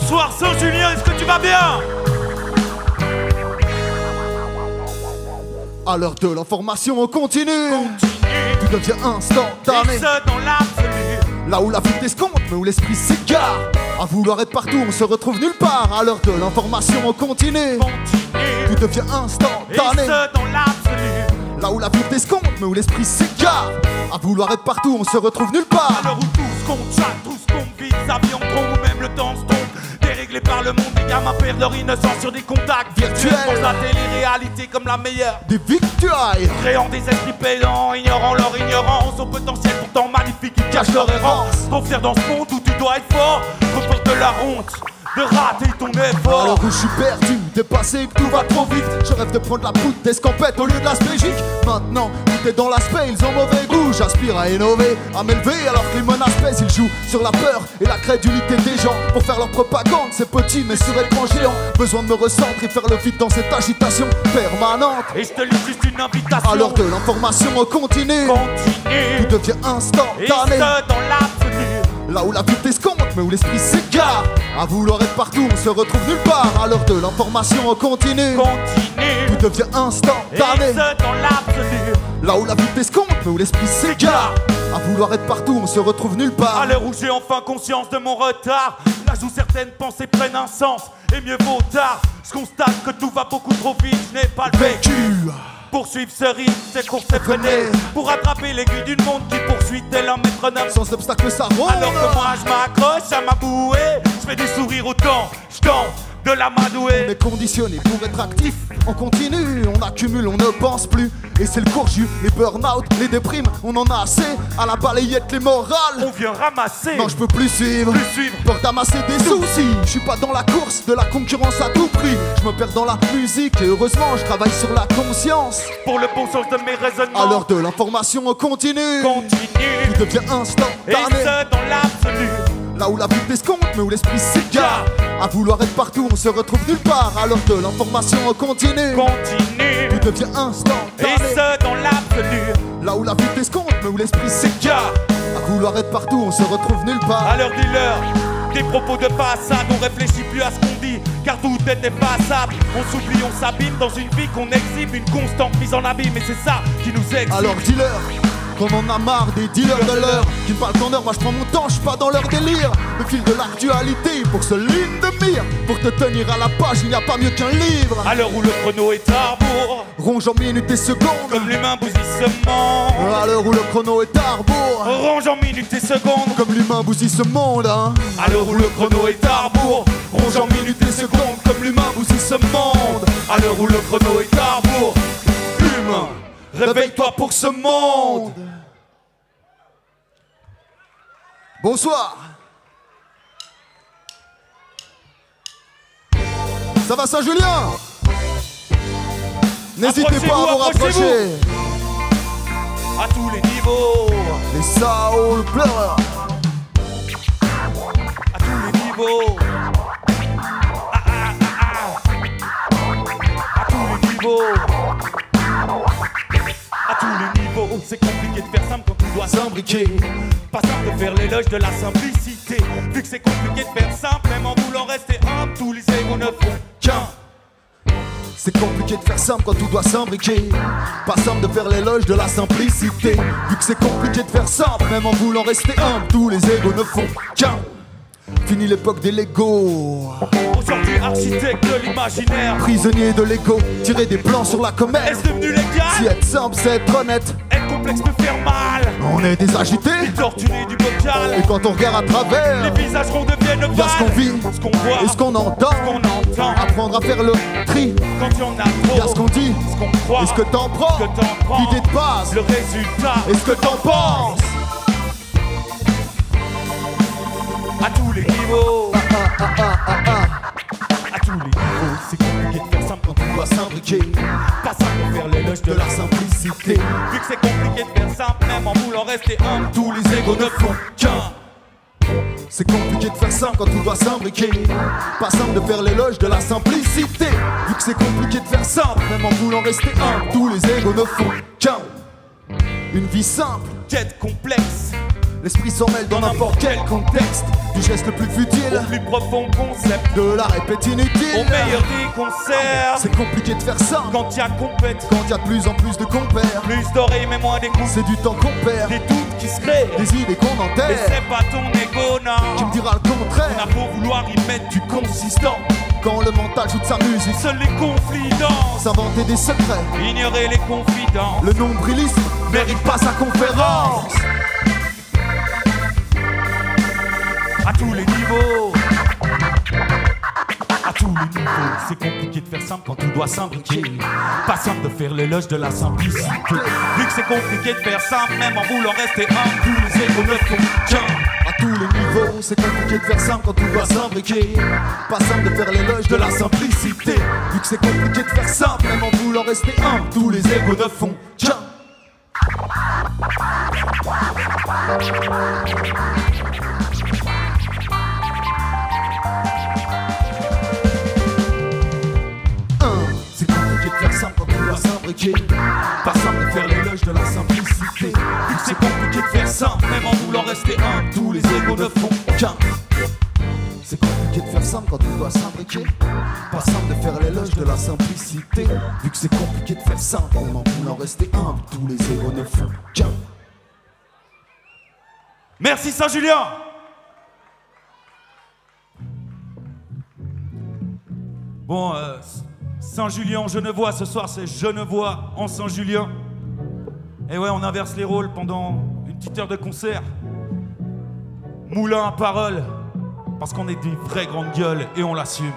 Bonsoir Saint-Julien, est-ce que tu vas bien? À l'heure de l'information, on continue. Tout devient instantané. Et ce dans l'absolu. Là où la vie t'escompte, mais où l'esprit s'égare. À vouloir être partout, on se retrouve nulle part. À l'heure de l'information, on continue. Tout devient Et instantané. ce dans l'absolu. Là où la vie t'escompte, mais où l'esprit s'égare. À vouloir être partout, on se retrouve nulle part. À l'heure où tout ce qu'on chatte, tout ce qu'on vit, sa vie en trompe ou même le temps se trompe. Déréglé par le monde, les gamins perdent leur innocence sur des contacts virtuels. Dans la télé-réalité comme la meilleure. Des victuailles. Créant des esprits pédants, ignorant leur ignorance, au potentiel pourtant magnifique qui cache leur errance. Trop fier dans ce monde où tu dois être fort, trop peur de la honte, de rater ton effort. Alors où je suis perdu, dépassé, que tout va trop vite. Je rêve de prendre la poudre d'escampette au lieu de la Belgique. Maintenant, tout est dans l'aspect, ils ont mauvais goût. J'aspire à innover, à m'élever, alors que les menaces pèsent. Ils jouent sur la peur et la crédulité des gens pour faire leur propagande. C'est petit mais sur écran géant. Besoin de me recentrer, faire le vide dans cette agitation permanente. Et je te lis juste une invitation. À l'heure de l'information, on continue. Continue. Tout devient Et instantané. ce dans l'absolu. Là où la vie t'escompte, mais où l'esprit s'égare. À vouloir être partout, on se retrouve nulle part. À l'heure de l'information, on continue. Continue. Tout devient Et instantané. ce dans l'absolu. Là où la vie t'escompte, mais où l'esprit s'égare. À vouloir être partout, on se retrouve nulle part. À l'heure où j'ai enfin conscience de mon retard, là où certaines pensées prennent un sens, et mieux vaut tard. Je constate que tout va beaucoup trop vite, je n'ai pas le vécu. Poursuivre ce rythme, c'est course effrénée. Pour attraper l'aiguille d'une montre qui poursuit tel un métronome. Sans obstacle, ça roule. Alors que moi je m'accroche à ma bouée, je fais des sourires autant, je tente de la On madouer. est conditionné pour être actif. On continue, on accumule, on ne pense plus. Et c'est le courju, les burn-out, les déprimes. On en a assez, à la balayette les morales. On vient ramasser, Non, je peux plus suivre. Peur d'amasser des soucis. Je suis pas dans la course, de la concurrence à tout prix. Je me perds dans la musique et heureusement je travaille sur la conscience. pour le bon sens de mes raisonnements. À l'heure de l'information, on continue. Continue. Tout devient Et instantané. ce dans l'absolu. Là où la vie t'escompte, mais où l'esprit s'égare. À vouloir être partout, on se retrouve nulle part. À l'heure de l'information, on continue. Continue. Tout devient Et instantané. ce dans l'absolu. Là où la vie t'escompte, mais où l'esprit s'égare. À vouloir être partout, on se retrouve nulle part. À l'heure du leur, des propos de passade, on réfléchit plus à ce qu'on dit, car tout est effaçable. On s'oublie, on s'abîme dans une vie qu'on exhibe, une constante mise en abîme, et c'est ça qui nous exhibe. Alors dealer, qu'on en a marre des dealers de l'heure qui me parlent qu'en heure, moi je prends mon temps, je suis pas dans leur délire. Le fil de l'actualité pour ce ligne de mire. Pour te tenir à la page, il n'y a pas mieux qu'un livre. À l'heure où le chrono est à rebours, Ronge en minutes et secondes. comme l'humain bousille ce monde. À l'heure où le chrono est à rebours. Ronge en minutes et secondes. Comme l'humain bousille ce monde, hein. À l'heure où le chrono est à rebours, ronge en minutes et secondes, comme l'humain bousille ce monde. À l'heure où le chrono est à rebours, humain, réveille-toi pour ce monde. Bonsoir. Ça va Saint-Julien? N'hésitez pas à vous Approchez-vous. rapprocher. À tous les niveaux, Les Soul Pleureurs. à tous les niveaux. À tous les niveaux. À tous les niveaux, c'est compliqué de faire simple quand tout doit s'imbriquer. Pas simple de faire l'éloge de la simplicité. Vu que c'est compliqué de faire simple, même en voulant rester humble, tous les égos ne font qu'un. C'est compliqué de faire simple quand tout doit s'imbriquer. Pas simple de faire l'éloge de la simplicité. Vu que c'est compliqué de faire simple, même en voulant rester humble, tous les égos ne font qu'un. Fini l'époque des Legos. Aujourd'hui architecte de l'imaginaire. Prisonnier de l'ego, tirer des plans sur la comète. Est-ce devenu Si légal? être simple, c'est être honnête. Être complexe peut faire mal. On est des agités. Les torturés du bocal. Et quand on regarde à travers, Les visages ronds deviennent y a ce qu'on ovales. vit Ce qu'on voit, et ce qu'on entend. ce qu'on entend. Apprendre à faire le tri. Quand il y en a Y a trop, ce qu'on dit ce qu'on croit, et ce que t'en prends. ce que t'en prends. L'idée de base le résultat, et ce que t'en penses. à tous les niveaux. À tous les niveaux, c'est compliqué de faire simple quand On doit s'imbriquer pas simple de faire l'éloge de de la la simplicité. Vu que c'est compliqué de faire simple, même en voulant rester humble, tous les égos ne font qu'un. C'est compliqué de faire simple quand tout doit s'imbriquer. Pas simple de faire l'éloge de la simplicité. Vu que c'est compliqué de faire simple, même en voulant rester humble, tous les égos ne font qu'un. Une vie simple, Quête complexe, L'esprit s'en mêle dans n'importe quel contexte. Du geste le plus futile au plus profond concept, de la répète inutile. au meilleur des concerts. C'est compliqué de faire ça Quand y'a compète, quand y a de plus en plus de compères. plus d'oreilles mais moins d'écoute. C'est du temps qu'on perd, Des doutes qui se créent, des idées qu'on et enterre. c'est pas ton égo, Qui me non. dira le On contraire a beau vouloir y mettre du consistant, quand le mental joue de sa musique. seuls les conflits dansent. S'inventer des secrets, Ignorer les confidences, le nombrilisme mérite pas sa conférence. à tous les niveaux. À tous les niveaux, c'est compliqué de faire simple quand tout doit s'imbriquer. Pas simple de faire l'éloge de la simplicité. Vu que c'est compliqué de faire simple, même en voulant rester humble, tous les égos ne font qu'un. À tous les niveaux, c'est compliqué de faire simple quand tout doit s'imbriquer. Pas simple de faire l'éloge de la simplicité. Vu que c'est compliqué de faire simple, même en voulant rester humble, tous les égos ne font qu'un. C'est compliqué de faire simple quand tout doit s'imbriquer. Pas simple de faire l'éloge de la simplicité. Vu que c'est compliqué de faire simple, même en voulant rester humble, tous les égos ne font qu'un. C'est compliqué de faire simple quand tout doit s'imbriquer. Pas simple de faire l'éloge de la simplicité. Vu que c'est compliqué de faire simple, même en voulant rester humble, tous les égos ne font qu'un. Merci Saint-Julien. Bon, Saint-Julien, Genevois, ce soir c'est Genevois en Saint-Julien. Et ouais, on inverse les rôles pendant une petite heure de concert. Moulin à parole, parce qu'on est des vraies grandes gueules et on l'assume.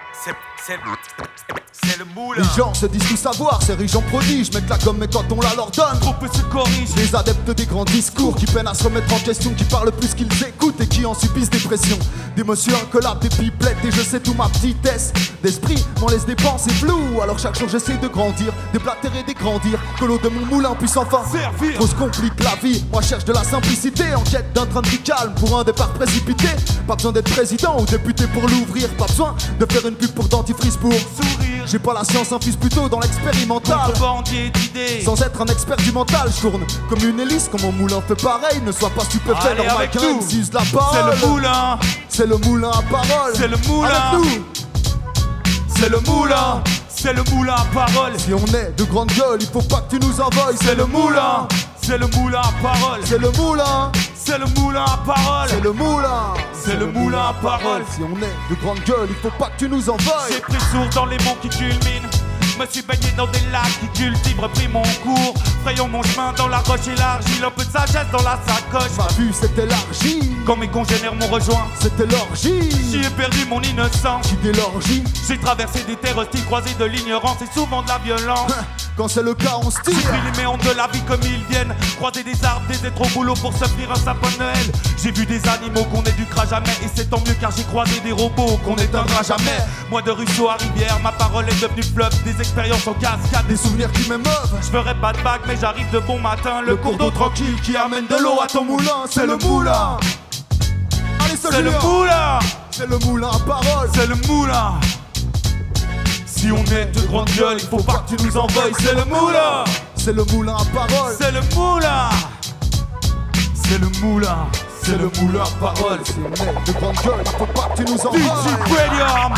C'est le moulin. Les gens se disent tout savoir, ces riches en prodiges, mettent la gomme mais quand on la leur donne, Trop peu se corrige. les adeptes des grands discours qui peinent à se remettre en question, qui parlent plus qu'ils écoutent et qui en subissent des pressions, d'émotions incollables, des pipelettes et je sais tout ma petitesse d'esprit m'en laisse des pensées floues. Alors chaque jour j'essaie de grandir, déblatérer, dégrandir, que l'eau de mon moulin puisse enfin Servir. Trop se complique la vie, moi cherche de la simplicité, en quête d'un train de vie calme pour un départ précipité. Pas besoin d'être président ou député pour l'ouvrir, pas besoin de faire une pub pour dentifrice pour Sourire. j'ai pas la science, infuse plutôt dans l'expérimental. Contrebandier d'idées. Sans être un expert du mental, je tourne comme une hélice, quand mon moulin fait pareil. Ne sois pas stupéfait, Allez, leur avec maquin, nous. use la parole. C'est le moulin. C'est le moulin à parole. C'est le moulin. Avec nous. C'est le moulin. C'est le moulin à parole. Si on est de grande gueule, il faut pas que tu nous envoies. C'est le moulin. C'est le moulin à parole. C'est le moulin. C'est le moulin à parole. C'est le moulin. C'est le moulin à parole. Si on est de grande gueule, il faut pas que tu nous envoies. J'ai pris sourd dans les monts qui culminent. Me suis baigné dans des lacs qui cultivent, repris mon cours. Frayons mon chemin dans la roche élargie, un peu de sagesse dans la sacoche. Ma vue s'est élargie. Quand mes congénères m'ont rejoint, C'était l'orgie. j'y ai perdu mon innocence. Qui dès l'orgie. J'ai traversé des terres hostiles, croisé de l'ignorance et souvent de la violence. Quand c'est le cas, on se J'ai tire. pris les méandres de la vie comme ils viennent, croiser des arbres, des êtres au boulot pour s'offrir un sapin de Noël. J'ai vu des animaux qu'on n'éduquera jamais, et c'est tant mieux car j'ai croisé des robots qu'on n'éteindra jamais. Moi de ruisseau à rivière, ma parole est devenue fleuve, des expériences en cascade. Des souvenirs qui m'émeuvent. Je ferai pas de bague mais j'arrive de bon matin. Le cours d'eau tranquille qui amène de l'eau à ton moulin. C'est le moulin. Allez, C'est le Julien. moulin. C'est le moulin à parole. C'est le moulin. Si on est de grande gueule, il faut pas que tu nous envoies. C'est le moulin. C'est le moulin à parole. C'est le moulin. C'est le moulin. C'est le moulin à parole. Si on est de grande gueule, il faut pas que tu nous envoies. DJ Premium.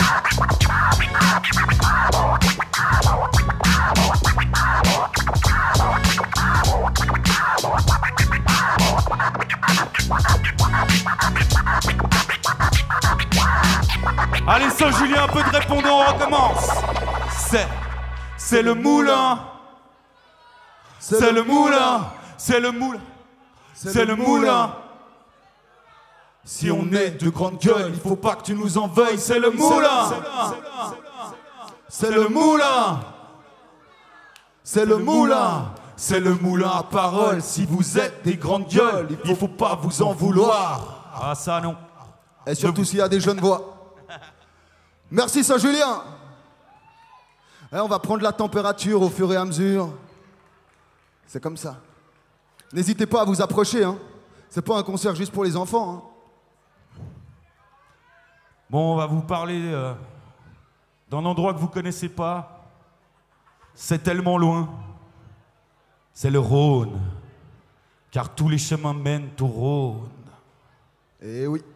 Allez Saint-Julien, un peu de répondant, on recommence. C'est le moulin. C'est le moulin. C'est le moulin. C'est le moulin. Si on est de grande gueule, il faut pas que tu nous en veuilles. C'est le moulin. C'est le moulin. C'est le moulin. C'est le moulin à parole. Si vous êtes des grandes gueules, il faut pas vous en vouloir. Ah ça non. Et surtout s'il y a des jeunes voix. Merci Saint-Julien. On va prendre la température au fur et à mesure. C'est comme ça. N'hésitez pas à vous approcher. Hein. C'est pas un concert juste pour les enfants. Hein. Bon, on va vous parler d'un endroit que vous connaissez pas. C'est tellement loin. C'est le Rhône. car tous les chemins mènent au Rhône. Eh oui.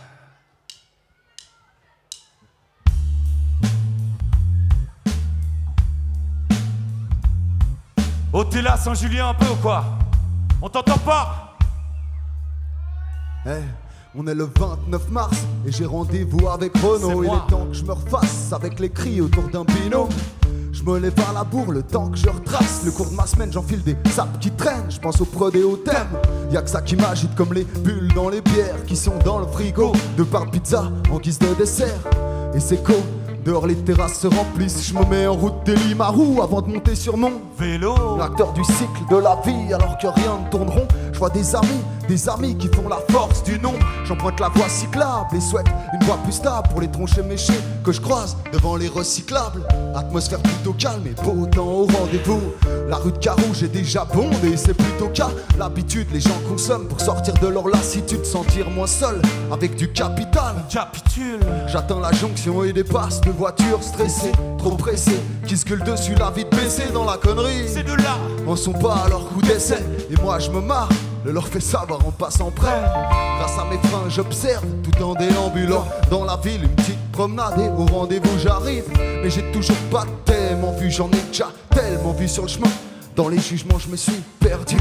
Oh, t'es là, Saint-Julien, un peu ou quoi? On t'entend pas? Eh, on est le 29 mars et j'ai rendez-vous avec Renaud. Il est temps que je me refasse avec les cris autour d'un binôme. Je me lève à la bourre le temps que je retrace le cours de ma semaine, j'enfile des sapes qui traînent. Je pense au prod et au thème. Y'a que ça qui m'agite comme les bulles dans les bières qui sont dans le frigo. Deux parts de pizza en guise de dessert. Et c'est co. Dehors les terrasses se remplissent, je me mets en route des Limarou avant de monter sur mon vélo. L'acteur du cycle de la vie alors que rien ne tourne rond. Je vois des amis qui font la force du nombre. J'emprunte la voie cyclable et souhaite une voie plus stable pour les tronchés méchés que je croise devant les recyclables. Atmosphère plutôt calme et beau temps au rendez-vous. La rue de Carreau j'ai déjà bondé, c'est plutôt cas. L'habitude les gens consomment pour sortir de leur lassitude, sentir moins seul avec du capital. Capitule. J'atteins la jonction et dépasse de voitures stressées, trop pressées, qui se gueulent dessus la vie de baisser dans la connerie. C'est de là. En sont pas à leur coup d'essai et moi je me marre, le leur fait savoir en passant près. Grâce à mes freins j'observe tout en déambulant dans la ville, une petite promenade et au rendez-vous j'arrive. Mais j'ai toujours pas tellement vu, j'en ai déjà tellement vu sur le chemin. Dans les jugements je me suis perdu.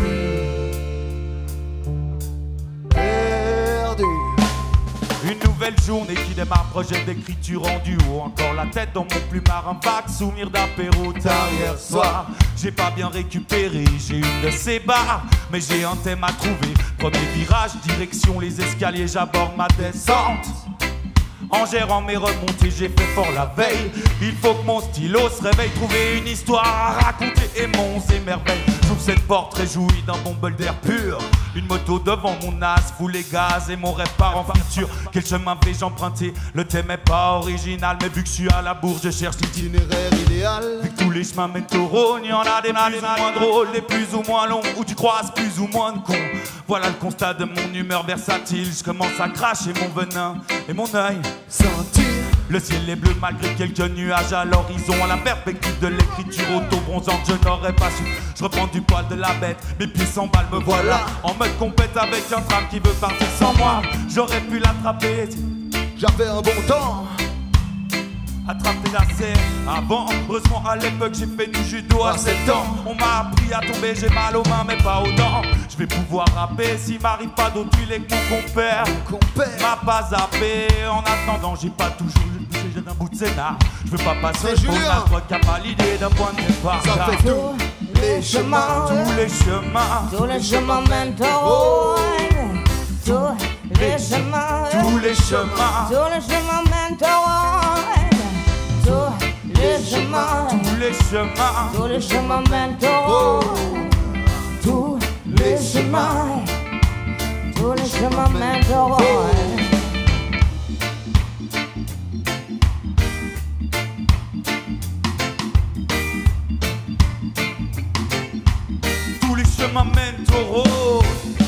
Une nouvelle journée qui démarre, projet d'écriture en duo. Encore la tête dans mon plumard, un vague souvenir d'apéro tard hier soir. J'ai pas bien récupéré, j'ai une de ces barres, mais j'ai un thème à trouver. Premier virage, direction les escaliers, j'aborde ma descente. En gérant mes remontées, j'ai fait fort la veille. Il faut que mon stylo se réveille, trouver une histoire à raconter et mon émerveille. J'ouvre cette porte, réjouie d'un bon bol d'air pur. Une moto devant mon as, fout les gaz et mon rêve part en futur. Quel chemin vais-je emprunter? Le thème est pas original, mais vu que je suis à la bourre, je cherche l'itinéraire idéal. Vu que tous les chemins mènent au Rhône, y'en a des plus ou moins drôles, des plus ou moins longs, où tu croises plus ou moins de cons. Voilà le constat de mon humeur versatile. Je commence à cracher mon venin et mon œil sentir. Le ciel est bleu malgré quelques nuages à l'horizon. À la perspective de l'écriture auto-bronzante, je n'aurais pas su. Je reprends du poil de la bête, mes pieds s'emballent, me voilà en mode compète avec un tram qui veut partir sans moi. J'aurais pu l'attraper, j'avais un bon temps. Attraper la serre avant. Heureusement à l'époque j'ai fait du judo à 7 ans. On m'a appris à tomber, j'ai mal aux mains mais pas aux dents. Je vais pouvoir rapper s'il m'arrive pas d'autre huile que mon compère m'a pas zappé. En attendant j'ai pas toujours bougé, j'ai d'un bout de scénar. Je veux pas passer pour la voix qui a pas l'idée d'un point de départ. Ça fait tous les chemins, tous les chemins, tous les chemins mènent au Rhône. Tous les chemins, tous les chemins, tous les chemins mènent au Rhône. Tous les chemins, tous les chemins, tous les chemins mènent au Rhône. Tous les chemins, tous les chemins mènent au Rhône. tous les chemins mènent au Rhône.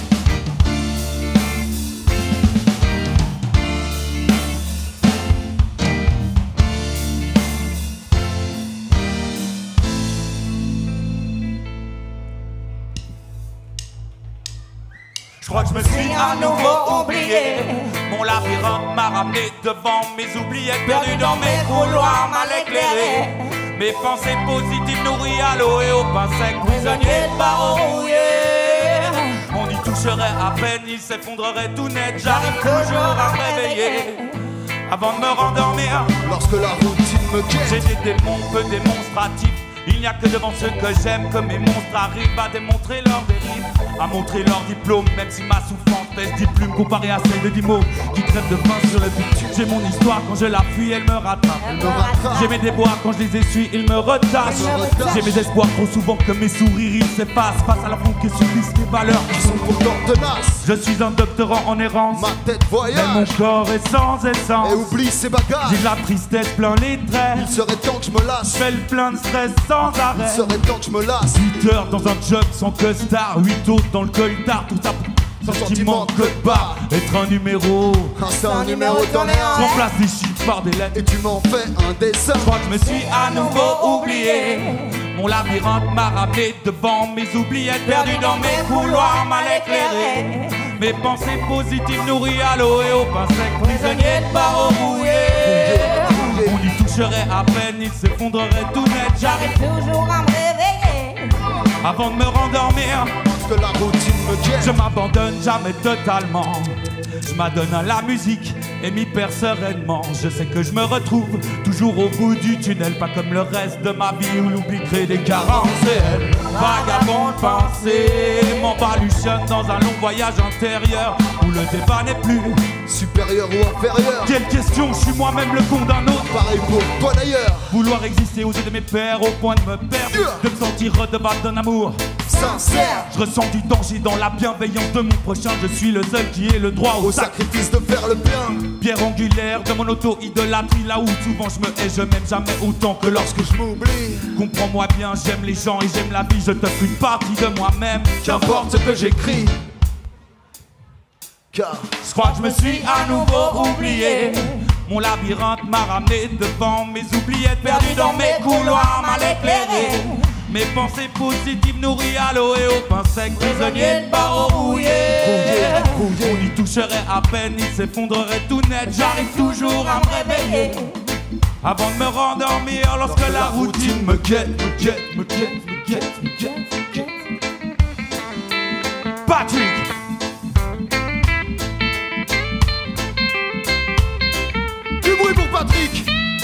Je crois que je me suis à nouveau oublié. Mon labyrinthe m'a ramené devant mes oubliettes, perdu dans mes couloirs mal éclairés. Mes pensées positives nourries à l'eau et au pain sec, prisonnier de barreau. On y toucherait à peine, il s'effondrerait tout net. J'arrive toujours à me réveiller avant de me rendormir. Lorsque la routine me quitte, j'ai des démons peu démonstratifs. Il n'y a que devant ceux que j'aime que mes monstres arrivent à démontrer leur dérive, à montrer leur diplôme, même si ma souffrance pèse 10 plumes comparée à celle de 10 mots qui traitent de fin sur le but. J'ai mon histoire, quand je la fuis, elle me rattrape. J'ai mes déboires, quand je les essuie, ils me retachent. J'ai mes espoirs trop souvent que mes sourires ils s'effacent face à la foule qui subissent les valeurs qui sont pourtant tenaces. Je suis un doctorant en errance, ma tête voyage, mais mon corps est sans essence. Et oublie ses bagages, j'ai de la tristesse plein les traits. Il serait temps que je me lasse, je fais le plein de stress sans arrêt. Il serait temps que je me lasse. 8 heures dans un job sans costard, 8 autres dans le coltard, tout ça pour sentiment de code barre. Être un numéro, c'est un numéro dans les remplace des chiffres soir des lettres. Et tu m'en fais un dessin. Je crois que je me suis à nouveau oublié. Mon labyrinthe m'a ramené devant mes oubliettes, perdues dans mes couloirs mal éclairés. Mes pensées positives nourries à l'eau et au pain sec, prisonnier de barreaux rouillés. On y toucherait à peine, il s'effondrerait tout net. J'arrive toujours à me réveiller Avant de me rendormir, que la routine me guette. je m'abandonne jamais totalement. Je m'adonne à la musique et m'y perds sereinement. Je sais que je me retrouve toujours au bout du tunnel, pas comme le reste de ma vie où l'oubli crée des carences. Et elle, vagabond de pensée, m'embaluchonne dans un long voyage intérieur où le débat n'est plus supérieur ou inférieur. quelle question, je suis moi-même le con d'un autre. Pareil pour toi d'ailleurs. Vouloir exister aux yeux de mes pères au point de me perdre, de me sentir redevable d'un amour Sincère. Je ressens du danger dans la bienveillance de mon prochain. Je suis le seul qui ait le droit Au sacrifice de faire le bien. Pierre angulaire de mon auto-idolâtrie. Là où souvent je me hais, je m'aime jamais autant que lorsque Je m'oublie. comprends-moi bien, j'aime les gens et j'aime la vie. Je t'offre une partie de moi-même. Qu'importe ce que j'écris. Car Je crois que je me suis à nouveau oublié. Mon labyrinthe m'a ramené devant mes oubliettes, perdues dans mes couloirs mal éclairés. Mes pensées positives nourries à l'eau et au pain sec, prisonnier de barreaux rouillés. On y toucherait à peine, il s'effondrerait tout net. J'arrive toujours à me réveiller avant de me rendormir lorsque la routine me guette, me guette, me guette, me guette, me guette, me guette. Patrick! du bruit pour Patrick.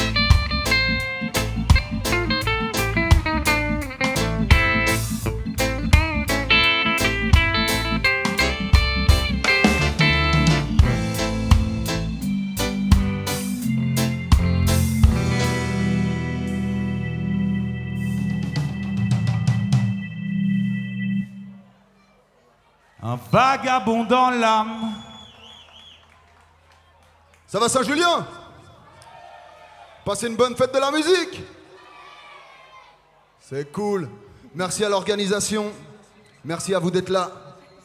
Un vagabond dans l'âme. Ça va Saint-Julien? Passez une bonne fête de la musique. C'est cool. Merci à l'organisation. Merci à vous d'être là.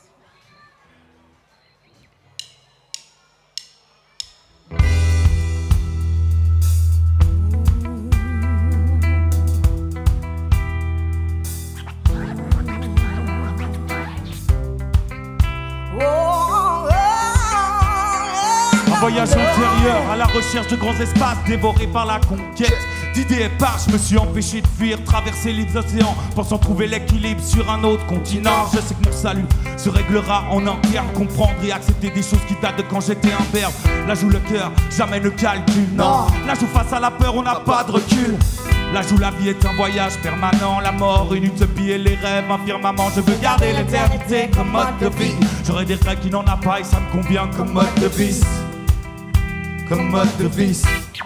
Un voyage intérieur à la recherche de grands espaces dévorés par la conquête d'idées éparses. Je me suis empêché de fuir, traverser les océans, pensant trouver l'équilibre sur un autre continent. Je sais que mon salut se réglera en un terme, comprendre et accepter des choses qui datent de quand j'étais un verbe. Là joue le cœur, jamais le calcul, non. Là joue face à la peur, on n'a pas de recul. Là joue la vie est un voyage permanent, la mort une utopie et les rêves un firmament. Je veux garder l'éternité comme mode de vie. J'aurais des rêves qui n'en a pas et ça me convient comme mode de vie. Comme mode de vie.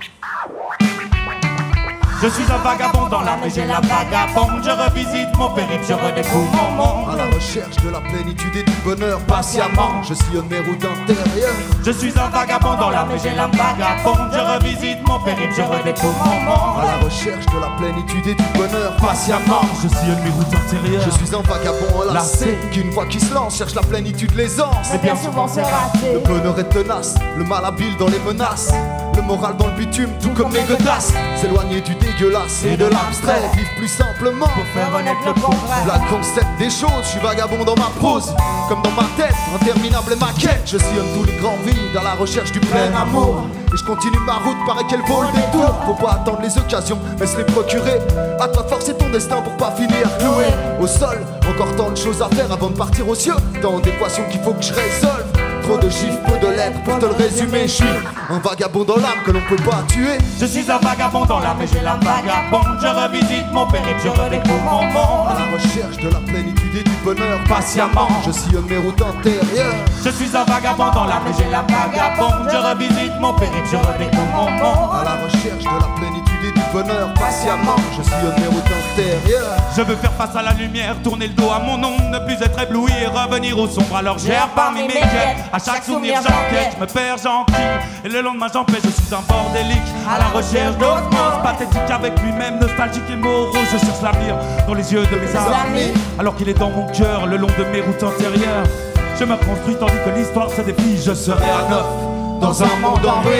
Je suis un vagabond dans l'âme et j'ai la vagabonde. Je revisite mon périple, je redécouvre mon monde. À la recherche de la plénitude et du bonheur, patiemment, je sillonne mes routes intérieures. Je suis un vagabond dans l'âme et j'ai l'âme vagabonde. Je revisite mon périple, je redécouvre mon À monde. la recherche de la plénitude et du bonheur, Patiemment, je sillonne mes routes intérieures. je suis un vagabond enlacé qui une fois qu'il se lance cherche la plénitude, l'aisance. Mais bien souvent c'est raté. Le bonheur est tenace, le mal habile dans les menaces, le moral dans le bitume, tout comme les godasses. S'éloigner du dégueulasse et de l'abstrait, vivre plus simplement Pour faire honnête le contraire. la concept des choses, je suis vagabond dans ma prose, comme dans ma tête, interminable est ma quête. Je sillonne tous les grands vides à la recherche du plein amour. Et je continue ma route, paraît qu'elle vaut le détour. Faut pas attendre les occasions, mais se les procurer. À toi de forcer ton destin pour pas finir cloué au sol. Encore tant de choses à faire avant de partir aux cieux. Tant d'équations qu'il faut que je résolve. Trop de chiffres, peu de lettres, pour te le résumer, je suis un vagabond dans l'âme que l'on peut pas tuer. Je suis un vagabond dans l'âme et j'ai l'âme vagabonde. Je revisite mon périple, je redécouvre mon À monde. la recherche de la plénitude et du bonheur, Patiemment, je sillonne mes routes intérieures. je suis un vagabond dans l'âme et j'ai l'âme vagabonde. Je revisite mon périple, je redécouvre mon monde. À la recherche de la plénitude et du bonheur, patiemment, je sillonne mes routes intérieures. Je veux faire face à la lumière, tourner le dos à mon ombre, ne plus être ébloui et revenir au sombre. Alors j'erre parmi mes quêtes, à chaque souvenir j'enquête, je me perds gentil. Et le lendemain j'en fais, je suis un bordélique, à la recherche d'osmose, pathétique avec lui-même, nostalgique et morose. Je cherche l'avenir dans les yeux de mes amis, alors qu'il est dans mon cœur, le long de mes routes antérieures. Je me construis tandis que l'histoire se défie, je serai à neuf dans un monde en ruine.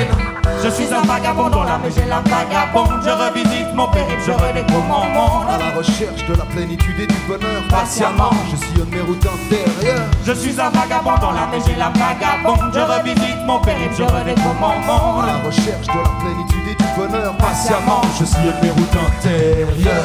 Je suis un vagabond dans l'âme et j'ai la vagabonde. Je revisite mon périple, je redécouvre mon monde. À la recherche de la plénitude et du bonheur, patiemment, je sillonne mes routes intérieures. Je suis un vagabond dans l'âme et j'ai la vagabonde. Je revisite mon périple, je redécouvre mon monde. À la recherche de la plénitude et du bonheur, patiemment, je sillonne mes routes intérieures.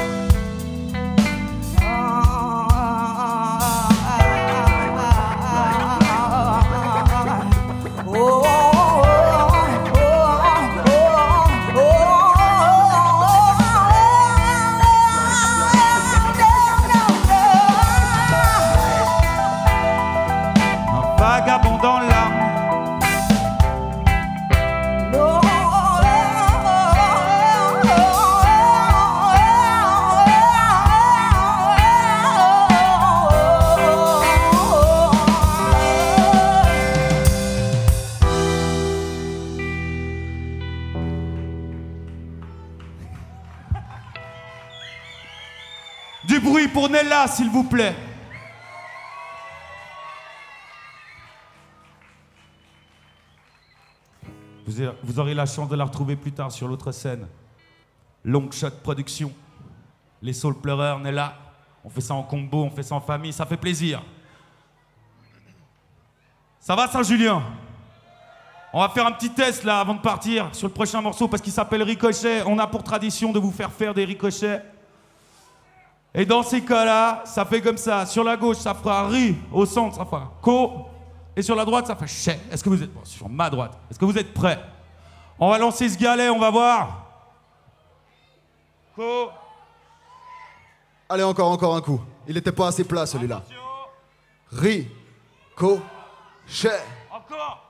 Vagabond dans l'âme. Du bruit pour Nella, s'il vous plaît. Vous aurez la chance de la retrouver plus tard sur l'autre scène. Long Shot Production. Les Soul Pleureurs, Nella. On fait ça en combo, on fait ça en famille, ça fait plaisir. Ça va, Saint-Julien? On va faire un petit test là avant de partir sur le prochain morceau parce qu'il s'appelle Ricochet. On a pour tradition de vous faire des ricochets. Et dans ces cas-là, ça fait comme ça. Sur la gauche, ça fera ri. Au centre, ça fera co. Et sur la droite, ça fait chè. Est-ce que vous êtes... Bon, sur ma droite. Est-ce que vous êtes prêts? On va lancer ce galet, on va voir. Co. Allez, encore un coup. Il était pas assez plat celui-là. Ri, co, chè. Encore.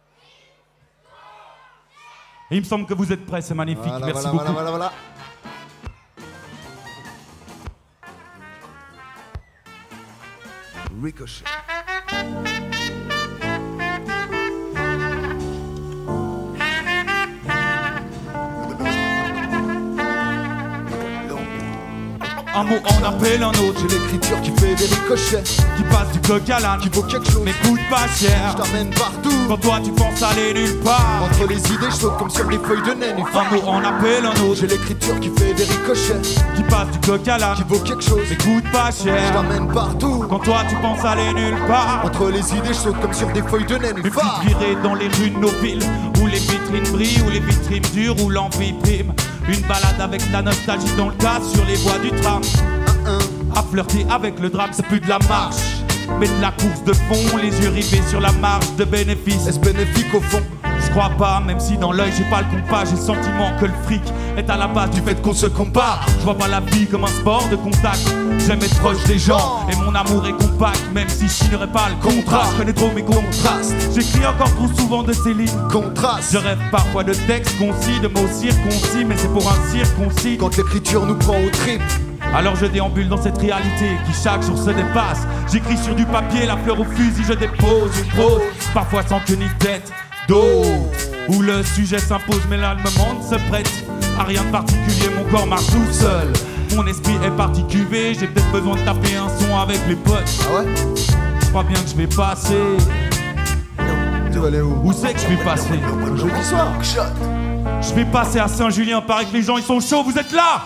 Et il me semble que vous êtes prêts, c'est magnifique. Voilà, merci beaucoup. Voilà. Ricochet. Un mot en appelle un autre. J'ai l'écriture qui fait des ricochets, Qui passe du coq à l'âne. qui vaut quelque chose. Mais coûte pas cher. Je t'amène partout. Quand toi tu penses aller nulle part. Entre les idées, je saute comme sur des feuilles de naine. Un mot en appelle un autre. J'ai l'écriture qui fait des ricochets, Qui passe du coq à l'âne. qui vaut quelque chose. Mais coûte pas Je cher. t'amène partout. Quand toi tu penses aller nulle part. Entre les idées, je saute comme sur des feuilles de naine. Une petite virée dans les rues de nos villes, où les vitrines brillent, où les vitrines durent, où l'envie prime. Une balade avec la nostalgie dans le cadre sur les voies du tram. À flirter avec le drame, c'est plus de la marche, mais de la course de fond, les yeux rivés sur la marge de bénéfice. Est-ce bénéfique au fond? Je crois pas, même si dans l'œil j'ai pas le compas, j'ai le sentiment que le fric est à la base du fait qu'on se compare. Je vois pas la vie comme un sport de contact, j'aime être proche des gens, et mon amour est compact, même si je signerais pas le contrat. Je connais trop mes contrastes, j'écris encore trop souvent de ces lignes. Contraste. Je rêve parfois de textes concis, de mots circoncis, mais c'est pour un circoncis. Quand l'écriture nous prend au trip, Alors je déambule dans cette réalité qui chaque jour se dépasse. J'écris sur du papier, la fleur au fusil, je dépose une prose, parfois sans queue ni tête d'eau, où le sujet s'impose mais là le monde se prête à rien de particulier, mon corps marche tout seul. Mon esprit est parti cuvé, j'ai peut-être besoin de taper un son avec les potes. ah ouais? Je crois bien que je vais passer. Tu vas aller où? Où c'est que je vais passer? Jeudi soir. Je vais passer à Saint-Julien, paraît que les gens ils sont chauds, vous êtes là?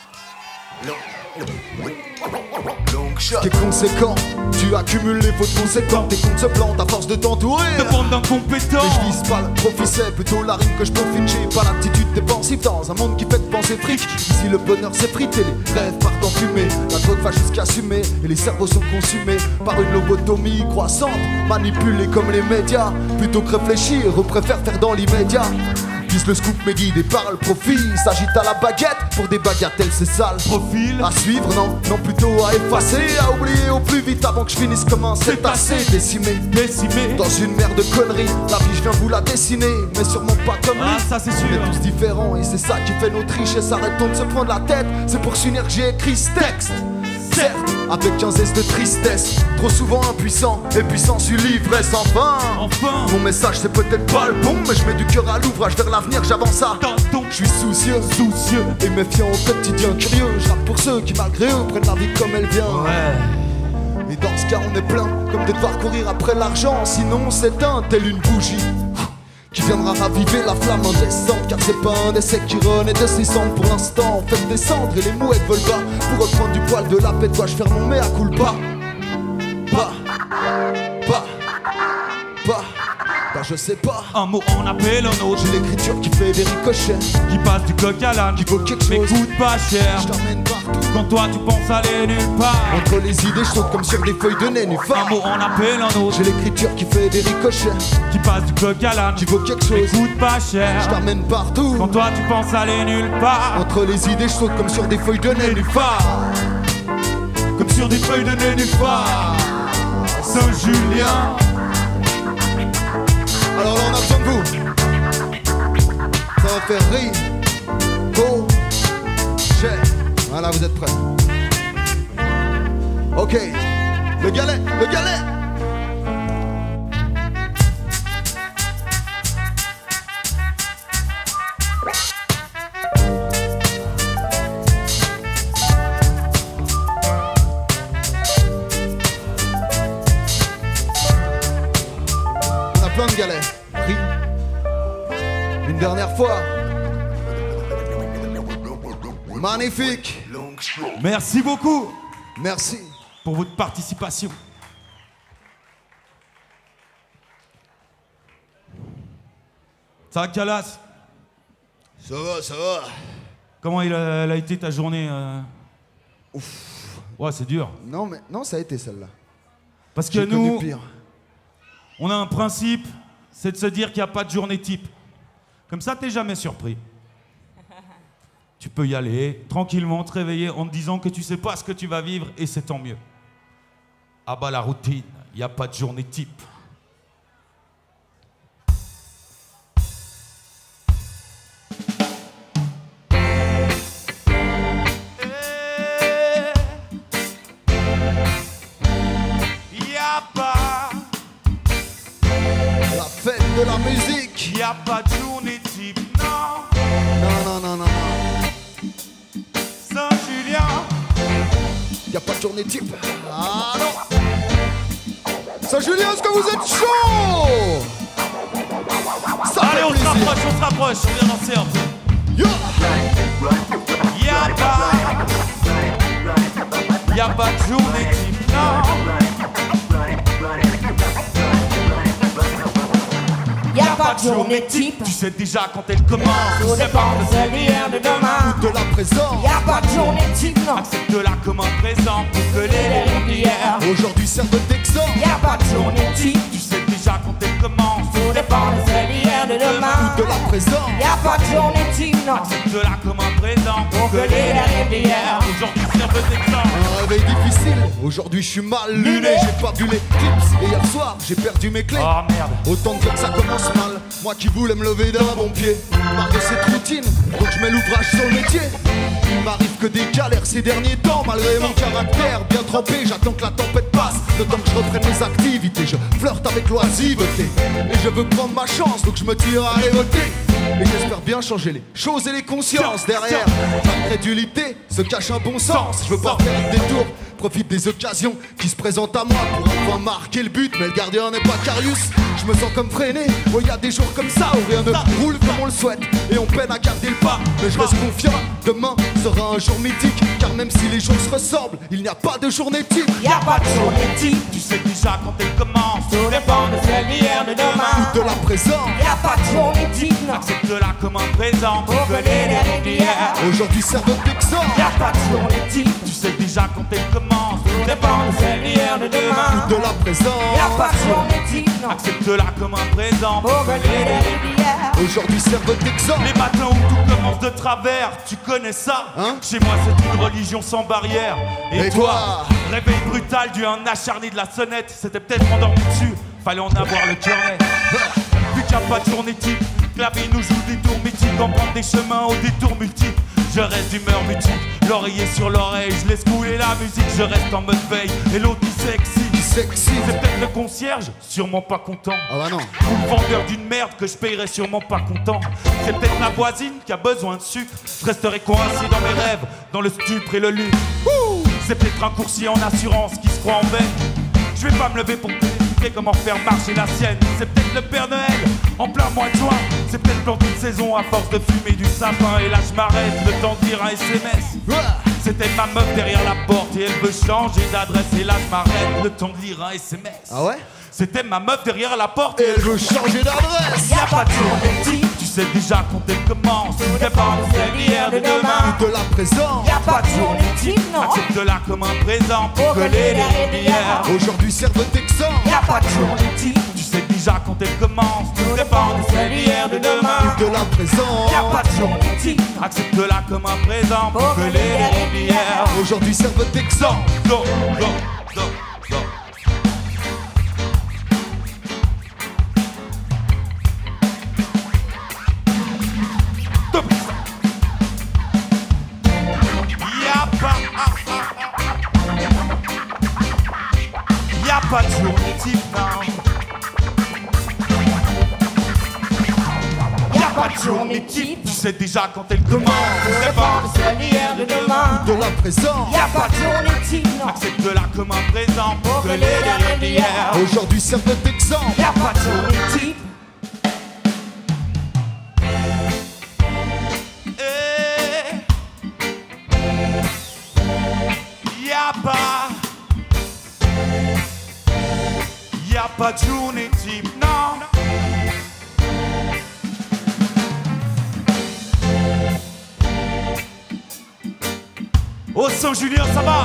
Ce qui est conséquent, tu accumules les fautes conséquentes. Tes comptes se plantent à force de t'entourer De bande d'incompétents. Mais je vise pas le profit, c'est plutôt la rime que je profite. J'ai pas l'attitude dépensive dans un monde qui fait penser fric. Ici le bonheur c'est frité, les rêves partent en fumée. La drogue va jusqu'à assumer et les cerveaux sont consumés par une lobotomie croissante, manipulée comme les médias. Plutôt que réfléchir, on préfère faire dans l'immédiat. Vise le scoop, mais guidé par le profil. S'agite à la baguette pour des bagatelles, c'est sale. Profil. À suivre, non, plutôt à effacer, à oublier au plus vite avant que je finisse comme un cétacé décimé. Décimé. Dans une mer de conneries, la vie je viens vous la dessiner, mais sûrement pas comme lui. Ah, ça c'est sûr. On est tous différents et c'est ça qui fait notre richesse. Arrêtons de se prendre la tête, c'est pour s'unir que j'ai écrit ce texte. Certes, avec un zeste de tristesse, trop souvent impuissant, et puissance sur l'ivresse. Enfin, mon message c'est peut-être pas le bon, mais je mets du cœur à l'ouvrage vers l'avenir, j'avance à Tantôt. je suis soucieux et méfiant au quotidien curieux. Je rappe pour ceux qui malgré eux prennent la vie comme elle vient. Ouais. Et dans ce cas on est plein, comme de devoir courir après l'argent, sinon on s'éteint tel une bougie. qui viendra raviver la flamme indécente. Car c'est pas un essai qui renaît de ses cendres pour l'instant. Faites descendre et les mouettes volent bas. Pour reprendre du poil de la pète, dois-je faire mon mea culpa? Je sais pas. Un mot en appelle un autre. J'ai l'écriture qui fait des ricochets, qui passe du coq à l'âne, qui vaut quelque chose, mais coûte pas cher. Je t'emmène partout. Quand toi tu penses aller nulle part. Entre les idées, je saute comme sur des feuilles de nénuphar. Un mot en appelle un autre. J'ai l'écriture qui fait des ricochets, qui passe du coq à l'âne, qui vaut quelque mais chose, coûte pas cher. Je t'emmène partout. Quand toi tu penses aller nulle part. Entre les idées, je saute comme sur des feuilles de nénuphar. Comme sur des feuilles de nénuphar. Saint-Julien. Alors là on a besoin de vous. Ça va faire rire. Go. Cher. Voilà, vous êtes prêts. Ok. Le galet. On a plein de galets. Ri. Une dernière fois. Magnifique. Merci beaucoup. Merci pour votre participation. Ça va, Calas? Ça va. Comment elle a été ta journée Ouf. Ouais, c'est dur. Non, ça a été celle-là. Parce que J'ai connu nous, pire. on a un principe, c'est de se dire qu'il n'y a pas de journée type. Comme ça, t'es jamais surpris. Tu peux y aller, tranquillement, te réveiller en te disant que tu sais pas ce que tu vas vivre, et c'est tant mieux. Ah bah la routine, il n'y a pas de journée type. La fête de la musique. Y a pas de journée type, non. Non. Saint-Julien. Y a pas de journée type. Ah non. Saint-Julien, est-ce que vous êtes chaud? Ça allez, fait on se plaisir. rapproche, on vient danser un peu. Yo. Y a pas de journée type, non. Y'a pas de journée type, Tu sais déjà quand elle commence. tout dépend de celle d'hier, de demain. De la présence. Y'a pas de journée type, non. Accepte-la comme un présent pour que les rires d'hier. Aujourd'hui sert de d'exemple. Y'a pas de journée type, Tu sais déjà quand elle commence. tout dépend de celle d'hier, de demain. De la présence. Y'a pas de journée type, non. Accepte-la comme un présent Pour que les rires d'hier. Aujourd'hui serve d'exemple. Un réveil difficile. Aujourd'hui je suis mal luné. J'ai pas vu les clips. Et hier soir j'ai perdu mes clés. Oh merde. Autant dire que ça commence mal. Moi qui voulais me lever d'un bon pied. Marre de cette routine, donc je mets l'ouvrage sur le métier. Il m'arrive que des galères ces derniers temps. Malgré mon caractère bien trempé, j'attends que la tempête passe. Le temps que je reprenne mes activités, je flirte avec l'oisiveté. Et je veux prendre ma chance, donc je me tire à aller voter. Et j'espère bien changer les choses et les consciences. Derrière ma crédulité se cache un bon sens. Je veux pas faire des détours, profite des occasions qui se présentent à moi pour enfin marquer le but. Mais le gardien n'est pas Carius. Je me sens comme freiné. Oh, y a des jours comme ça où rien ne roule comme on le souhaite et on peine à garder le pas. Mais je reste confiant, demain sera un jour mythique. Car même si les jours se ressemblent, il n'y a pas de journée type. Y'a pas de journée type, Tu sais déjà quand elle commence. tout dépend de celle d'hier, de demain. De la présence. Y'a pas de journée type, non. Accepte-la comme un présent Pour que les rires d'hier. Aujourd'hui sert de d'exemple. Y'a pas de journée type, Tu sais déjà quand elle commence. tout dépend de celle d'hier, de demain. De la présence. Y'a pas de journée type, non. Accepte-la comme un présent Pour que les rires d'hier. Aujourd'hui sert de d'exemple. Les matins où tout commence de travers, tu connais ça Hein? Chez moi c'est une religion sans barrière. Et toi? Réveil brutal dû à un acharné de la sonnette. C'était peut-être endormi dessus, fallait en avoir le cœur net. Vu qu'il n'y a pas de journée type, que la vie nous joue des tours mythiques. Emprunte des chemins aux détours multiples. Je reste d'humeur mutique, l'oreiller sur l'oreille. Je laisse couler la musique, je reste en mode veille. Et l'autre il sexy. Sexy. C'est peut-être le concierge, sûrement pas content. Ah bah non. Ou le vendeur d'une merde que je payerai sûrement pas content. C'est peut-être ma voisine qui a besoin de sucre. Je resterai coincé dans mes rêves, dans le stupre et le luxe. C'est peut-être un coursier en assurance qui se croit en veine. Je vais pas me lever pour expliquerai comment faire marcher la sienne. C'est peut-être le Père Noël en plein mois de juin. C'est peut-être le plan d'une saison à force de fumer du sapin. Et là je m'arrête, le temps de lire un SMS. C'était ma meuf derrière la porte et elle veut changer d'adresse. Et là je m'arrête, le temps de lire un SMS. Ah ouais? C'était ma meuf derrière la porte et elle veut changer d'adresse. Y'a pas de jour de type, tu sais déjà quand elle commence. Tout dépend de celle d'hier, de demain ou de la présent. Y'a pas de jour de type, non. Accepte-la comme un présent pour coller les lumières. Aujourd'hui serve Texan. Y'a pas de jour de type, tu sais déjà quand elle commence. Tout dépend de celle d'hier, de demain ou de la présent. Y'a pas de jour de type, accepte-la comme un présent pour coller les lumières. Aujourd'hui serve Texan. Go, go, go, go. Y'a pas de journée type, non. Y'a pas de journée type, tu sais déjà quand elle commence. Tout dépend de celle d'hier, de demain ou de la présent. Y'a pas de journée type, non. Accepte-la comme un présent pour coller les rêves d'hier. Aujourd'hui serve Texan. Y'a pas de journée type. Y'a pas de journée type, non. Oh Saint-Julien, ça va?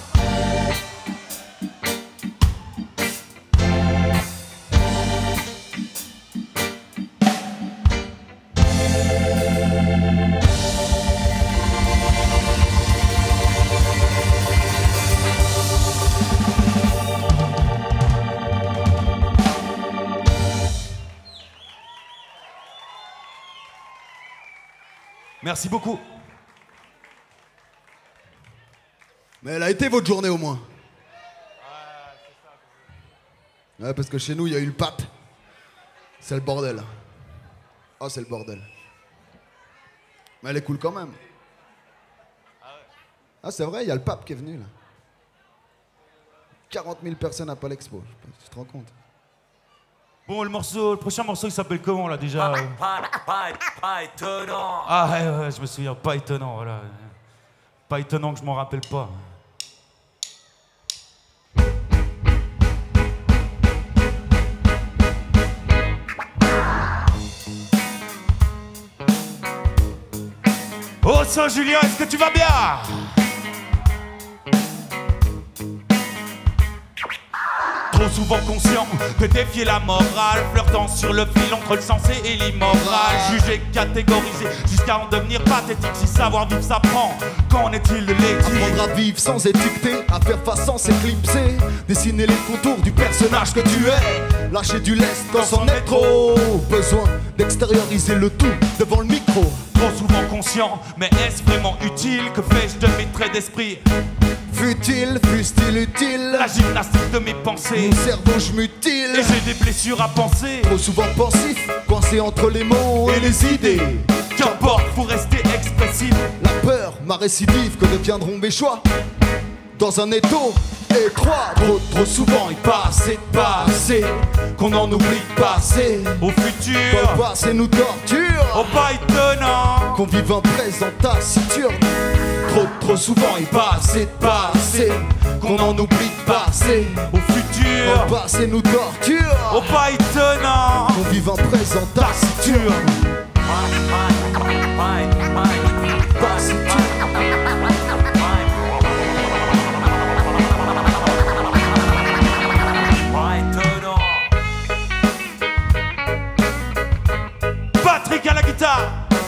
Merci beaucoup. Mais elle a été votre journée au moins. Ouais, parce que chez nous, il y a eu le pape. C'est le bordel. Oh, c'est le bordel. Mais elle est cool quand même. Ah, c'est vrai, il y a le pape qui est venu là. 40 000 personnes à Palexpo. Tu te rends compte? Bon, le prochain morceau, il s'appelle comment là déjà? Pas étonnant. Ah ouais, je me souviens, pas étonnant, voilà. Pas étonnant que je m'en rappelle pas. Oh Saint-Julien, est-ce que tu vas bien? Trop souvent conscient de défier la morale, flirtant sur le fil entre le sensé et l'immoral, jugé, catégorisé, jusqu'à en devenir pathétique. Si savoir vivre s'apprend, qu'en est-il de l'éthique? Apprendre à vivre sans étiqueter, à faire face sans s'éclipser, dessiner les contours du personnage que tu es, lâcher du lest quand c'en est trop, besoin d'extérioriser le tout devant le micro. Trop souvent conscient, mais est-ce vraiment utile? Que fais-je de mes traits d'esprit? Fut-il utile? La gymnastique de mes pensées. Mon cerveau je mutile. Et j'ai des blessures à penser. Trop souvent pensif, coincé entre les mots et les idées. Qu'importe, faut rester expressif. La peur, ma récidive, que deviendront mes choix? Dans un étau étroit, trop souvent il passe et passé, qu'on en oublie de passer. Au futur, quand le passé nous torture. Oh pas étonnant qu'on vive un présent taciturne. Trop souvent il passe et passé, qu'on en oublie de passer. Au futur, quand le passé nous torture. Oh pas étonnant qu'on vive un présent taciturne. Patrick à la guitare.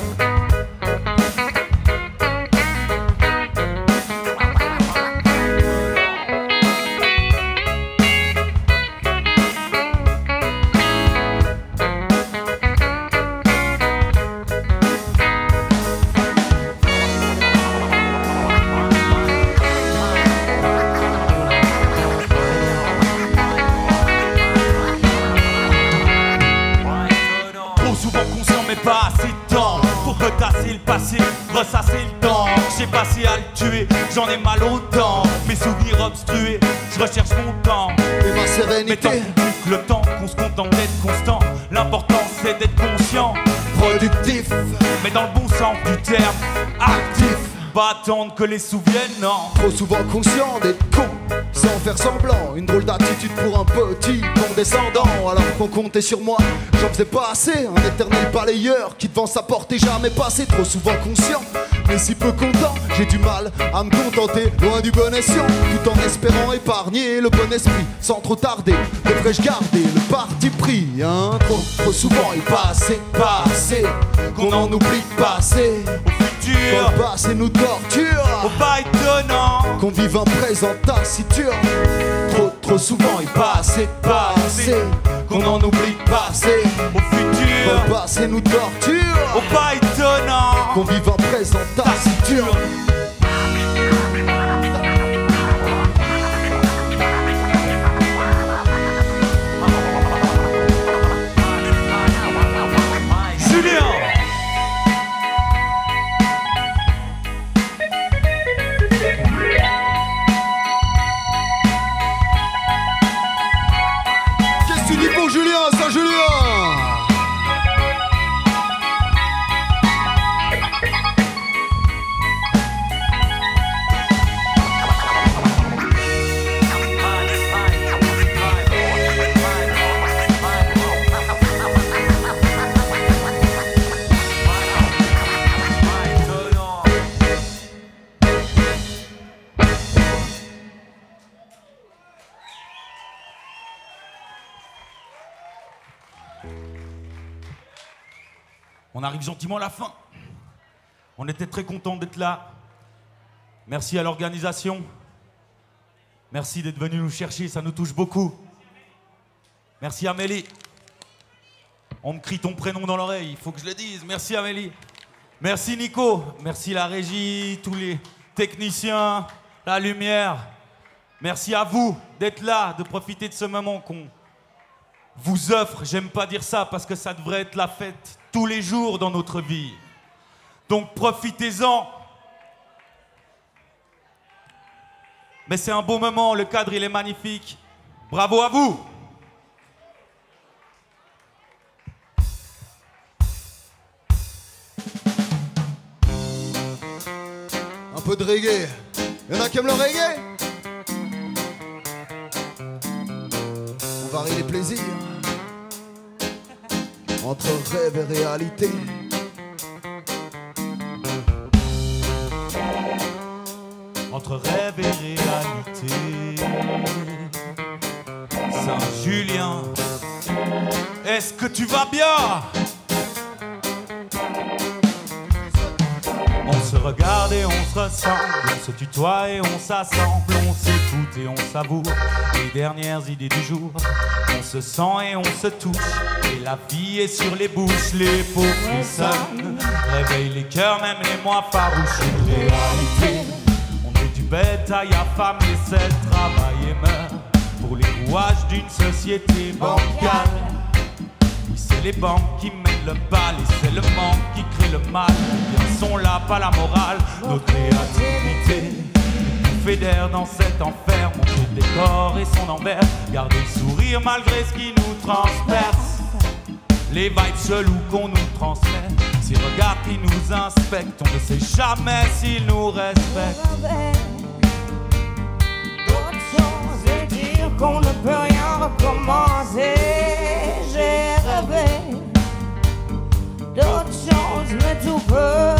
Pas assez de temps pour retasser le passé, ressasser le temps. J'ai passé à le tuer, j'en ai mal aux dents. Mes souvenirs obstrués, je recherche mon temps. Et ma sérénité. Mettons plus que le temps qu'on se contente d'être constant. L'important c'est d'être conscient, Productif, mais dans le bon sens du terme. Actif, pas attendre que les souviennent, non. trop souvent conscient d'être con, sans faire semblant. Une drôle d'attitude pour un petit condescendant. Alors qu'on comptait sur moi, j'en faisais pas assez. Un éternel balayeur qui devant sa porte est jamais passé. Trop souvent conscient, mais si peu content. J'ai du mal à me contenter, loin du bon escient, tout en espérant épargner le bon esprit. Sans trop tarder, devrais-je garder le parti pris, hein. Trop souvent il passé, qu'on en oublie de passer. Au futur, Quand le passé nous torture, au pas étonnant. qu'on vive un présent taciturne. Trop souvent il passé, qu'on en oublie de passer. Au futur, Quand le passé nous torture, au pas étonnant. qu'on vive un présent taciturne. Julien, Qu'est-ce que tu dis pour Julien, Saint-Julien? on arrive gentiment à la fin. On était très contents d'être là. Merci à l'organisation. Merci d'être venu nous chercher, ça nous touche beaucoup. Merci Amélie. On me crie ton prénom dans l'oreille, il faut que je le dise. Merci Amélie. Merci Nico. Merci la régie, tous les techniciens, la lumière. Merci à vous d'être là, de profiter de ce moment qu'on vous offre. J'aime pas dire ça parce que ça devrait être la fête tous les jours dans notre vie. Donc profitez-en. Mais c'est un beau moment, le cadre il est magnifique. Bravo à vous. Un peu de reggae. Y'en a qui aiment le reggae? On varie les plaisirs entre rêve et réalité. Entre rêve et réalité. Saint-Julien, est-ce que tu vas bien? On se regarde et on se ressemble, on se tutoie et on s'assemble, on s'écoute et on savoure les dernières idées du jour. On se sent et on se touche, et la vie est sur les bouches, les peaux frissonnent. Réveille les cœurs, même les moins farouches, une réalité. On est du bétail affamé, c'est le travail et meurt pour les rouages d'une société bancale. Oui, c'est les banques qui mènent le bal et c'est le manque qui crée le mal. Les biens sont là, pas la morale, notre créativité nous fédère dans cet enfer. Montrer le décor et son envers, garder le sourire malgré ce qui nous transperce. Les vibes cheloues qu'on nous transmet, ces regards qui nous inspectent, on ne sait jamais s'ils nous respectent. D'autres choses et dire qu'on ne peut rien recommencer. J'ai rêvé d'autres choses, mais tout peut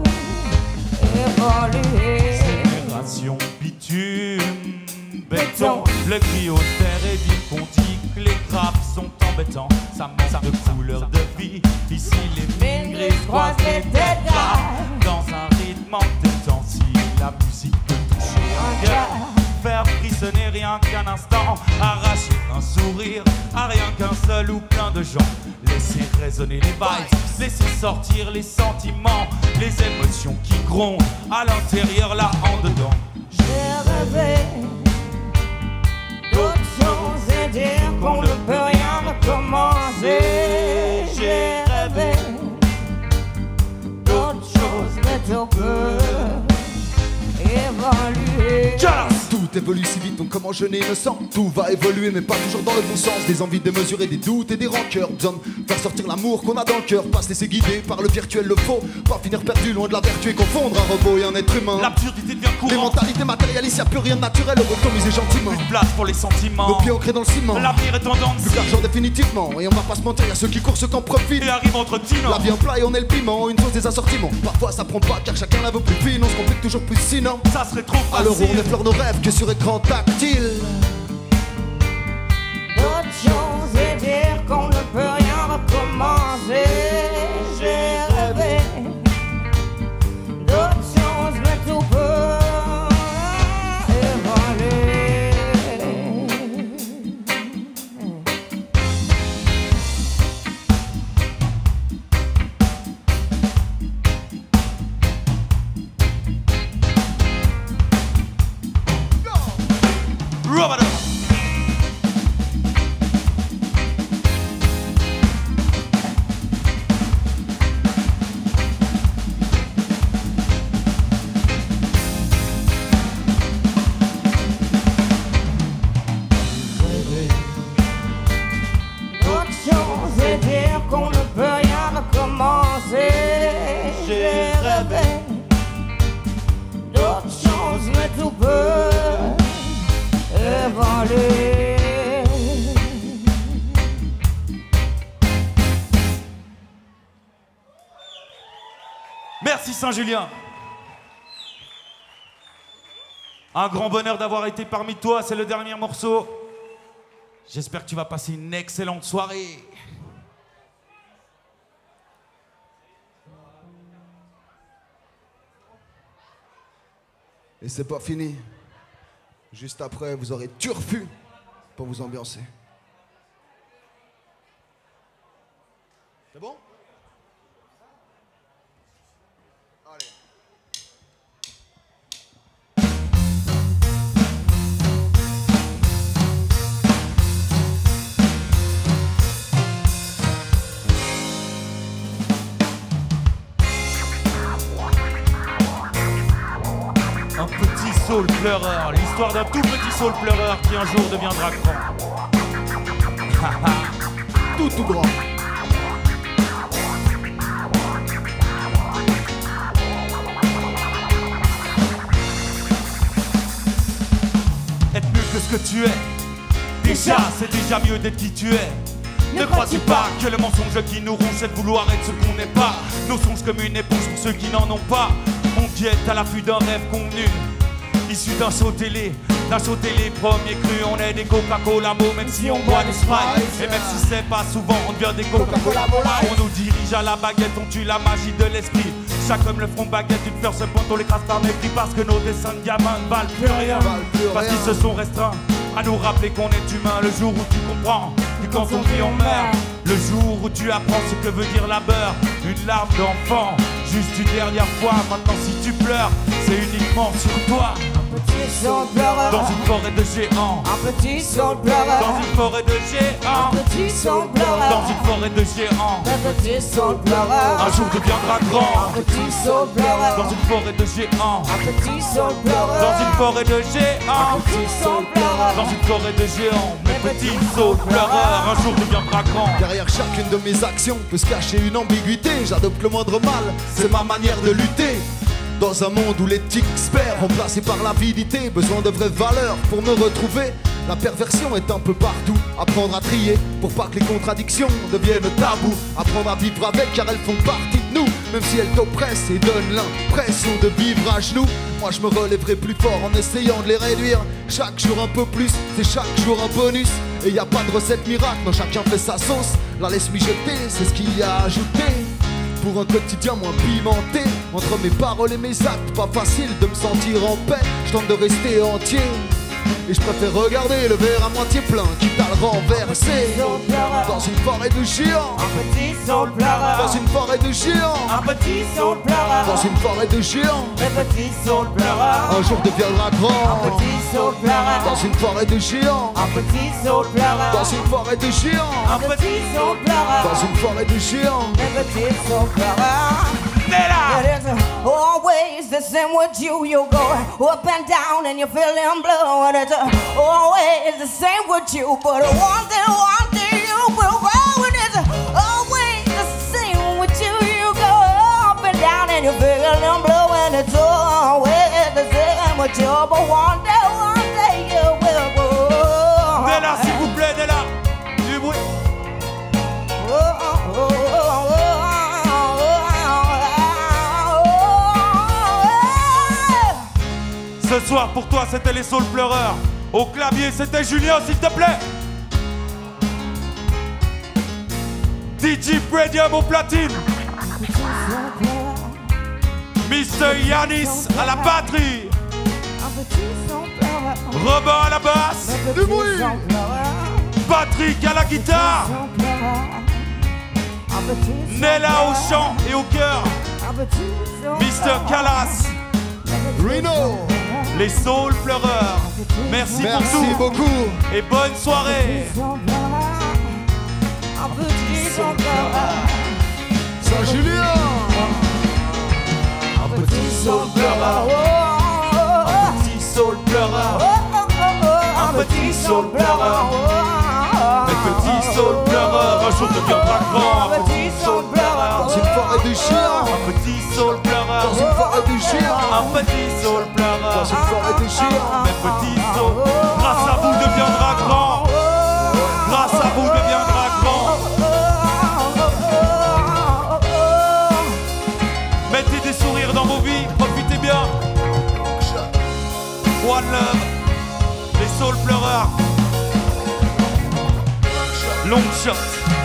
évoluer. Génération bitume, béton, le cri austère et dit qu'on dit que les graves sont embêtants. Ça manque de couleur de vie, ici les mines grises croisent les têtes graves. Dans un rythme entêtant, si la musique peut toucher un cœur, faire frissonner rien qu'un instant, arracher un sourire à rien qu'un seul ou plein de gens. Laisser résonner les vibes, laisser sortir les sentiments, les émotions qui grondent à l'intérieur, là en dedans. J'ai rêvé d'autres choses et dire qu'on ne peut rien recommencer. J'ai rêvé d'autres choses, mais tout peut évoluer. Just Tout évolue si vite, donc comment je me sens. Tout va évoluer mais pas toujours dans le bon sens. Des envies démesurées, des doutes et des rancœurs. Besoin de faire sortir l'amour qu'on a dans le cœur. Pas se laisser guider par le virtuel, le faux. Pas finir perdu loin de la vertu et confondre un robot et un être humain. L'absurdité devient courante. Les mentalités matérialistes, y'a plus rien de naturel. Automisé gentiment. Plus de place pour les sentiments. Nos pieds ancrés dans le ciment. L'avenir est en dents de Plus scie. d'argent définitivement. Et on va pas se mentir, y'a ceux qui courent, ceux qui en profitent. Et arrive entre Tino. La vie en plat et on est le piment. Une chose des assortiments. Parfois ça prend pas car chacun la veut plus fine. On se complique toujours plus sinon. Ça serait trop facile. Alors on effleure nos rêves que sur écran tactile. D'autres choses et dire qu'on ne peut rien recommencer. J'ai rêvé d'autres choses, mais tout peut évoluer. Robert. D'autres choses et dire qu'on ne peut rien recommencer. J'ai rêvé d'autres choses, mais tout peut évoluer. Merci Saint-Julien. Un grand bonheur d'avoir été parmi toi, c'est le dernier morceau. J'espère que tu vas passer une excellente soirée. Et c'est pas fini. Juste après, vous aurez Turfu pour vous ambiancer. C'est bon? Allez. Un petit saule pleureur, l'histoire d'un tout petit saule pleureur qui un jour deviendra grand. Tout grand. Être mieux que ce que tu es, déjà c'est déjà mieux d'être qui tu es. Ne crois-tu pas que le mensonge qui nous ronge c'est de vouloir être ce qu'on n'est pas. Nos songes comme une éponge pour ceux qui n'en ont pas. On guette à l'affût d'un rêve convenu, issu d'un show télé, premier cru. On est des Coca-Cola beaux, même si on boit des Sprite. Et même si c'est pas souvent, on devient des Coca-Cola Light. On nous dirige à la baguette, on tue la magie de l'esprit. Chaque homme le front baguette, une fleur se pointe, on l'écrase par mépris. Parce que nos dessins de gamins ne valent plus rien. Parce qu'ils se sont restreints à nous rappeler qu'on est humain. Le jour où tu comprends que quand on vit on meurt. Le jour où tu apprends ce que veut dire labeur. Une larme d'enfant, juste une dernière fois. Maintenant si tu pleures, c'est uniquement sur toi. Un petit saule pleureur, Dans une forêt de géants. un petit saule pleureur, Dans une forêt de géants. un petit saule pleureur, Dans une forêt de géants. un petit saule pleureur, Un jour deviendra grand. un petit saule pleureur, Dans une forêt de géants. un petit saule pleureur, Dans une forêt de un géants. petit saule pleureur, Dans une forêt de géants. Mes petits saules pleureurs. Un jour deviendra grand. Derrière chacune de mes actions peut se cacher une ambiguïté. J'adopte le moindre mal, c'est ma manière de lutter. Dans un monde où l'éthique se perd, remplacée par l'avidité, besoin de vraies valeurs pour me retrouver. La perversion est un peu partout, apprendre à trier pour pas que les contradictions deviennent tabous. Apprendre à vivre avec car elles font partie de nous, même si elles t'oppressent et donnent l'impression de vivre à genoux. Moi je me relèverai plus fort en essayant de les réduire. Chaque jour un peu plus, c'est chaque jour un bonus. Et y a pas de recette miracle, non chacun fait sa sauce. La laisse mijoter, c'est ce qu'il y a à ajouter. Pour un quotidien moins pimenté, entre mes paroles et mes actes, pas facile de me sentir en paix. Je tente de rester entier, et je préfère regarder le verre à moitié plein, quitte à le renverser. Dans une forêt de géants, un petit saule pleureur, dans une forêt de géants, un petit saule pleureur, dans une forêt de géants. un petit saule pleureur, Un jour deviendra un grand, petit saule pleureur, dans une forêt de géants, un petit saule pleureur, dans une forêt de géants, un petit saule pleureur, dans une forêt de géants. un petit saule pleureur. T'es là. It is always the same with you. You go up and down and you're feeling blue. And it's always the same with you. But one day you will grow. And it's always the same with you. You go up and down and you're feeling blue. And it's always the same with you. But one day you will grow. Della, s'il vous plaît, Della. Du bruit. Ce soir pour toi c'était les Soul Pleureurs. Au clavier c'était Julien s'il te plaît. DJ Predium au platine. Mr. Yanis à la batterie. Robin à la basse. Du bruit. Patrick à la guitare. Nella au chant et au cœur. Mr. Callas. Reno. Les Soul Pleureurs. Merci pour tout. Merci beaucoup. Et bonne soirée. Saint-Julien. Un petit Soul Pleureur. Un petit Soul Pleureur. Un petit Soul Pleureur. Un petit Soul Pleureur. Un jour deviendra grand. Un petit Soul Pleureur. Dans une forêt de chiens. Un petit Soul Pleureur. Dans une forêt de chiens. Un petit Soul Pleureur. Dans une forêt de chiens. Un petit Soul. Grâce à vous deviendra grand. Grâce à vous deviendra grand. Mettez des sourires dans vos vies, profitez bien. One love, les Soul Pleureurs. Long shot.